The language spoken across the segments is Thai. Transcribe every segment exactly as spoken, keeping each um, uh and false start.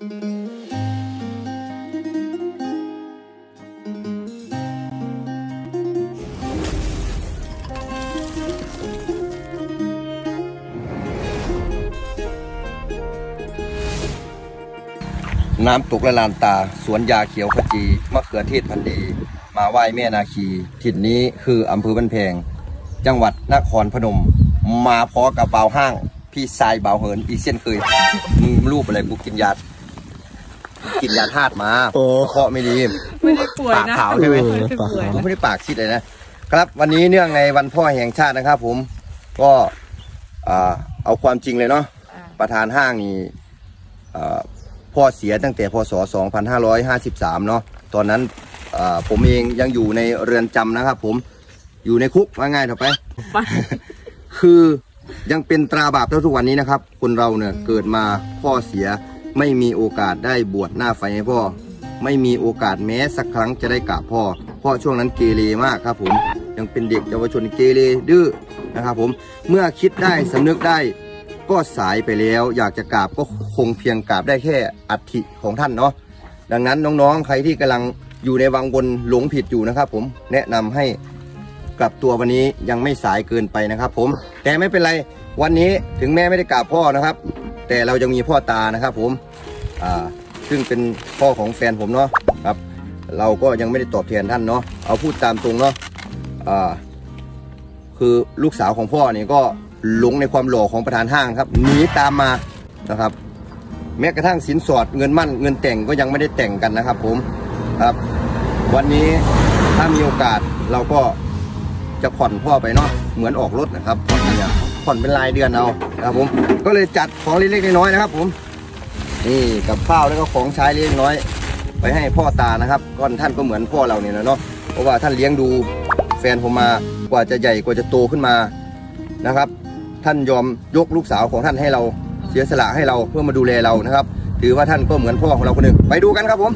น้ำตกละลานตาสวนยาเขียวขจีมะเขือเทศพันธุ์ดีมาไหว้แม่นาคีถิ่นนี้คืออำเภอบ้านแพงจังหวัดนครพนมมาพร้อมกับเบาห้างพี่ชายเบาเหินอีกเช่นเคยมึงรูปอะไรกูกินยากินยาธาตุมาเคาะไม่ดีไม่ได้ป่วยนะปากขาวใช่ไหมไม่ได้ปากซีดเลยนะครับวันนี้เนื่องในวันพ่อแห่งชาตินะครับผมก็เอาความจริงเลยเนาะประธานห้างนี่พ่อเสียตั้งแต่พศสองพันห้าร้อยห้าสิบสามเนาะตอนนั้นผมเองยังอยู่ในเรือนจำนะครับผมอยู่ในคุกว่าง่ายเถอะไปคือยังเป็นตราบาปเท่าทุกวันนี้นะครับคนเราเนี่ยเกิดมาพ่อเสียไม่มีโอกาสได้บวชหน้าไฟให้พ่อไม่มีโอกาสแม้สักครั้งจะได้กราบพ่อเพราะช่วงนั้นเกเรมากครับผมยังเป็นเด็กเยาวชนเกเรดื้อนะครับผมเมื่อคิดได้สำนึกได้ก็สายไปแล้วอยากจะกราบก็คงเพียงกราบได้แค่อัฐิของท่านเนาะดังนั้นน้องๆใครที่กำลังอยู่ในวังวนหลงผิดอยู่นะครับผมแนะนำให้กลับตัววันนี้ยังไม่สายเกินไปนะครับผมแต่ไม่เป็นไรวันนี้ถึงแม้ไม่ได้กราบพ่อนะครับแต่เรายังมีพ่อตานะครับผมอ่าซึ่งเป็นพ่อของแฟนผมเนาะครับเราก็ยังไม่ได้ตอบแทนท่านเนาะเอาพูดตามตรงเนาะอ่าคือลูกสาวของพ่อเนี่ยก็หลงในความหล่อของประธานห้างครับหนีตามมานะครับแม้กระทั่งสินสอดเงินมั่นเงินแต่งก็ยังไม่ได้แต่งกันนะครับผมครับวันนี้ถ้ามีโอกาสเราก็จะผ่อนพ่อไปเนาะเหมือนออกรถนะครับผ่อนเนี่ยผ่อนเป็นรายเดือนเอาครับผมก็เลยจัดของเล็กๆน้อยๆนะครับผมนี่กับข้าวแล้วก็ของใช้เล็กน้อยไปให้พ่อตานะครับก็ท่านก็เหมือนพ่อเราเนี่ยนะเนาะเพราะว่าท่านเลี้ยงดูแฟนผมมากว่าจะใหญ่กว่าจะโตขึ้นมานะครับท่านยอมยกลูกสาวของท่านให้เราเสียสละให้เราเพื่อมาดูแลเรานะครับถือว่าท่านก็เหมือนพ่อของเราคนหนึ่งไปดูกันครับผม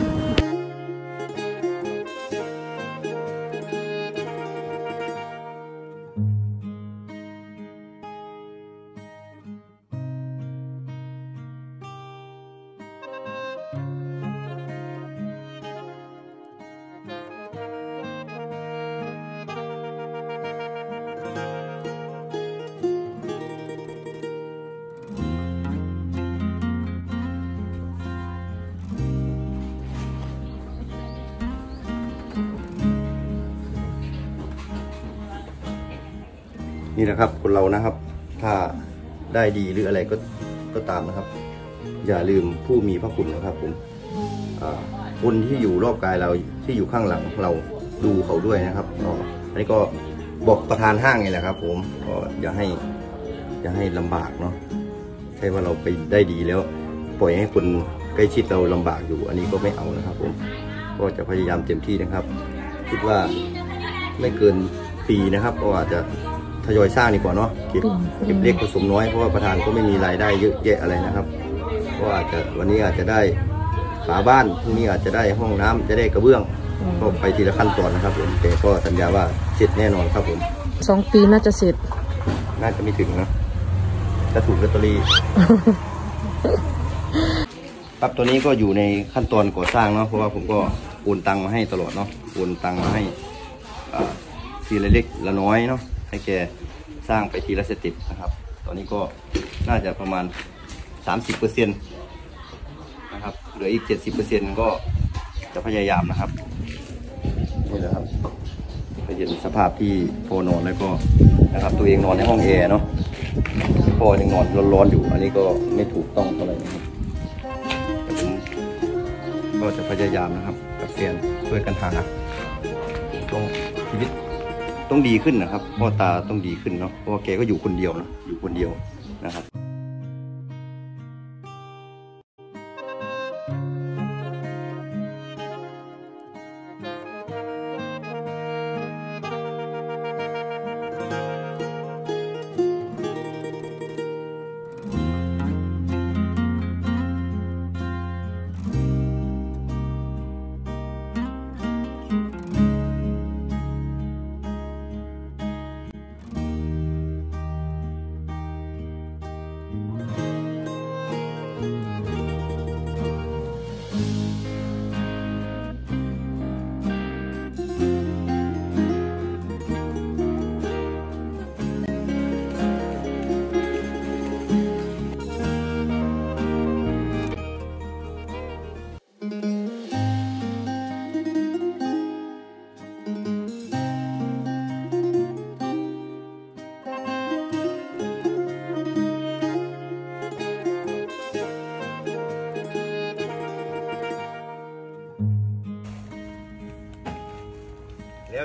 นี่นะครับคนเรานะครับถ้าได้ดีหรืออะไรก็ก็ตามนะครับอย่าลืมผู้มีพระคุณนะครับผมคนที่อยู่รอบกายเราที่อยู่ข้างหลังเราดูเขาด้วยนะครับอันนี้ก็บอกประธานห้างไงแหละครับผมก็อย่าให้อย่าให้ลำบากเนาะใช่ว่าเราไปได้ดีแล้วปล่อยให้คนใกล้ชิดเราลำบากอยู่อันนี้ก็ไม่เอานะครับผมก็จะพยายามเต็มที่นะครับคิดว่าไม่เกินปีนะครับก็อาจจะทยอยสร้างดีกว่าเนาะเก็บเก็บเล็กผสมน้อยเพราะว่าประธานก็ไม่มีรายได้เยอะแยะอะไรนะครับก็อาจจะวันนี้อาจจะได้ฝาบ้านพรุ่งนี้อาจจะได้ห้องน้ำจะได้กระเบื้องก็ไปทีละขั้นตอนนะครับผมแต่ก็สัญญาว่าเสร็จแน่นอนครับผมสองปีน่าจะเสร็จน่าจะไม่ถึงนะจะถูกลอตเตอรี่ครับตัวนี้ก็อยู่ในขั้นตอนก่อสร้างเนาะเพราะว่าผมก็โอนตังมาให้ตลอดเนาะโอนตังมาให้ทีละเล็กละน้อยเนาะให้แกสร้างไปทีละสเต็ปนะครับตอนนี้ก็น่าจะประมาณ สามสิบเปอร์เซ็นต์ นะครับเหลืออีก เจ็ดสิบเปอร์เซ็นต์ ก็จะพยายามนะครับนี่แหละครับไปเห็นสภาพที่พ่อนอนแล้วก็นะครับตัวเองนอนในห้องแอร์เนาะพ่อยังนอนร้อนๆอยู่อันนี้ก็ไม่ถูกต้องเท่าไหร่นะครับผมก็จะพยายามนะครับกับแฟนช่วยกันหาต้องชีวิตต้องดีขึ้นนะครับพ่อตาต้องดีขึ้นเนาะเพราะว่าแกก็อยู่คนเดียวนะอยู่คนเดียวนะครับ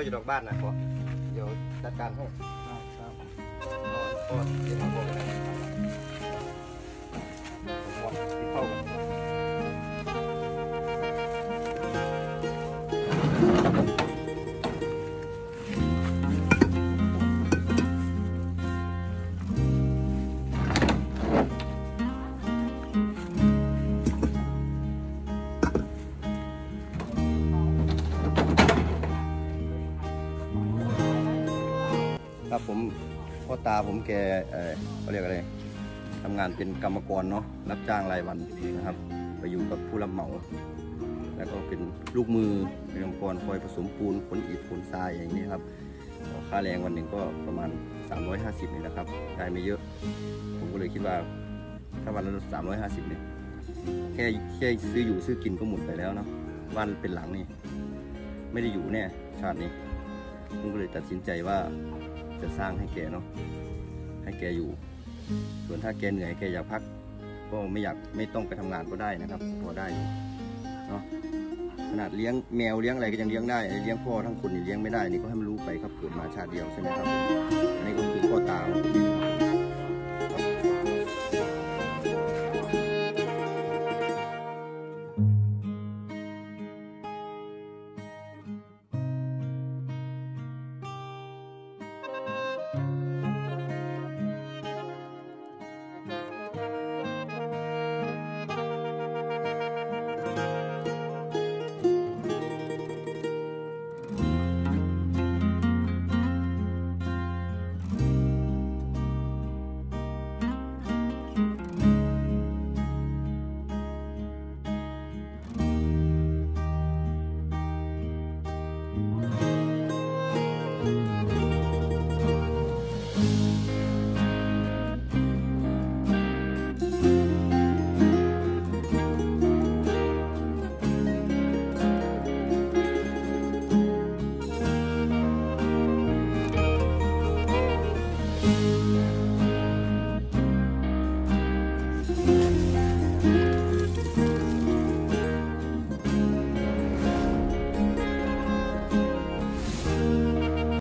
แล้วอยู่ดอกบ้านนะพ่อเดี๋ยวจัดการให้ครับพ่อเดี๋ยวทำพ่อกันนะพ่อติดเข้ากันครับผมพ่อตาผมแกเออเขาเรียกอะไรทำงานเป็นกรรมกรเนาะรับจ้างรายวันนะครับไปอยู่กับผู้รับเหมาแล้วก็เป็นลูกมือเป็นกรรมกรคอยผสมปูนขนอิฐขนทรายอย่างนี้ครับค่าแรงวันหนึ่งก็ประมาณสามร้อยห้าสิบนี่นะครับได้ไม่เยอะผมก็เลยคิดว่าถ้าวันละสามร้อยห้าสิบเนี่ยแค่แค่ซื้ออยู่ซื้อกินก็หมดไปแล้วเนาะบ้านเป็นหลังนี่ไม่ได้อยู่แน่ชาตินี้ผมก็เลยตัดสินใจว่าจะสร้างให้แกเนาะให้แกอยู่ส่วนถ้าแกเหนื่อยแกอยากพักก็ไม่อยากไม่ต้องไปทำงานก็ได้นะครับพอได้เนาะขนาดเลี้ยงแมวเลี้ยงอะไรก็ยังเลี้ยงได้เลี้ยงพ่อทั้งคนนี่เลี้ยงไม่ได้นี่ก็ให้มันรู้ไปครับเกิดมาชาติเดียวใช่ไหมครับอันนี้ก็คือพ่อตา